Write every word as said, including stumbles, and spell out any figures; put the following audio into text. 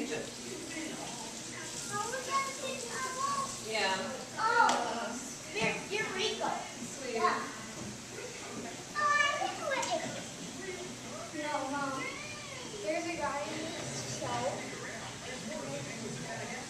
Yeah. Oh, you're, you're Rico. Sweet. Yeah. Oh, I know it. No, Mom. There's a guy in this show.